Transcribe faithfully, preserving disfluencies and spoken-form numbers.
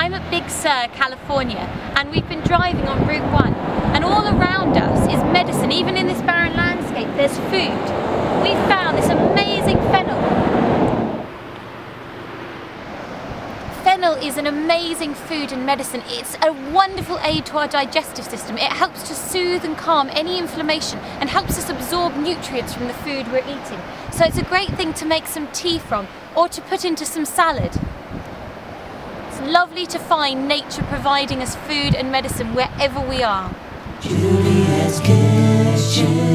I'm at Big Sur, California, and we've been driving on Route one, and all around us is medicine. Even in this barren landscape, there's food. We found this amazing fennel. Fennel is an amazing food and medicine. It's a wonderful aid to our digestive system. It helps to soothe and calm any inflammation and helps us absorb nutrients from the food we're eating. So it's a great thing to make some tea from or to put into some salad. It's lovely to find nature providing us food and medicine wherever we are. Juliette's Kitchen.